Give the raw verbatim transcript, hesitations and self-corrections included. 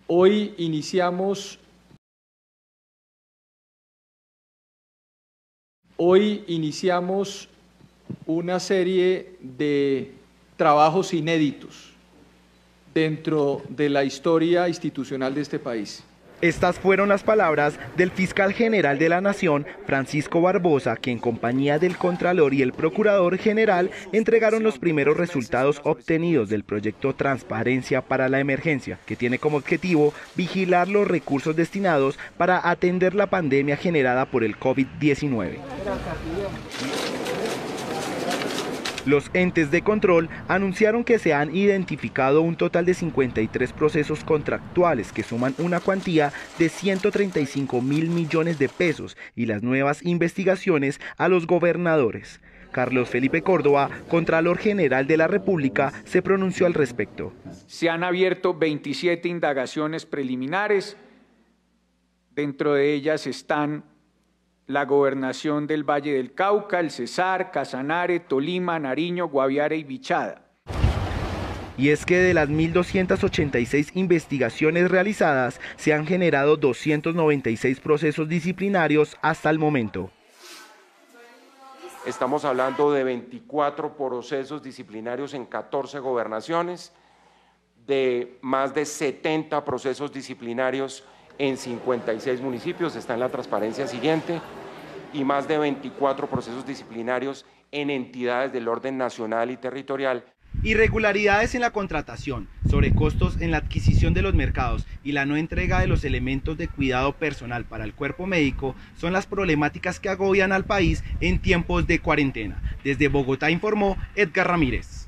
Hoy iniciamos, hoy iniciamos una serie de trabajos inéditos dentro de la historia institucional de este país. Estas fueron las palabras del fiscal general de la Nación, Francisco Barbosa, que en compañía del Contralor y el Procurador General entregaron los primeros resultados obtenidos del proyecto Transparencia para la Emergencia, que tiene como objetivo vigilar los recursos destinados para atender la pandemia generada por el COVID diecinueve. Los entes de control anunciaron que se han identificado un total de cincuenta y tres procesos contractuales que suman una cuantía de ciento treinta y cinco mil millones de pesos y las nuevas investigaciones a los gobernadores. Carlos Felipe Córdoba, Contralor General de la República, se pronunció al respecto. Se han abierto veintisiete indagaciones preliminares, dentro de ellas están la Gobernación del Valle del Cauca, el Cesar, Casanare, Tolima, Nariño, Guaviare y Bichada. Y es que de las mil doscientas ochenta y seis investigaciones realizadas, se han generado doscientos noventa y seis procesos disciplinarios hasta el momento. Estamos hablando de veinticuatro procesos disciplinarios en catorce gobernaciones, de más de setenta procesos disciplinarios en cincuenta y seis municipios, está en la transparencia siguiente, y más de veinticuatro procesos disciplinarios en entidades del orden nacional y territorial. Irregularidades en la contratación, sobrecostos en la adquisición de los mercados y la no entrega de los elementos de cuidado personal para el cuerpo médico son las problemáticas que agobian al país en tiempos de cuarentena. Desde Bogotá informó Edgar Ramírez.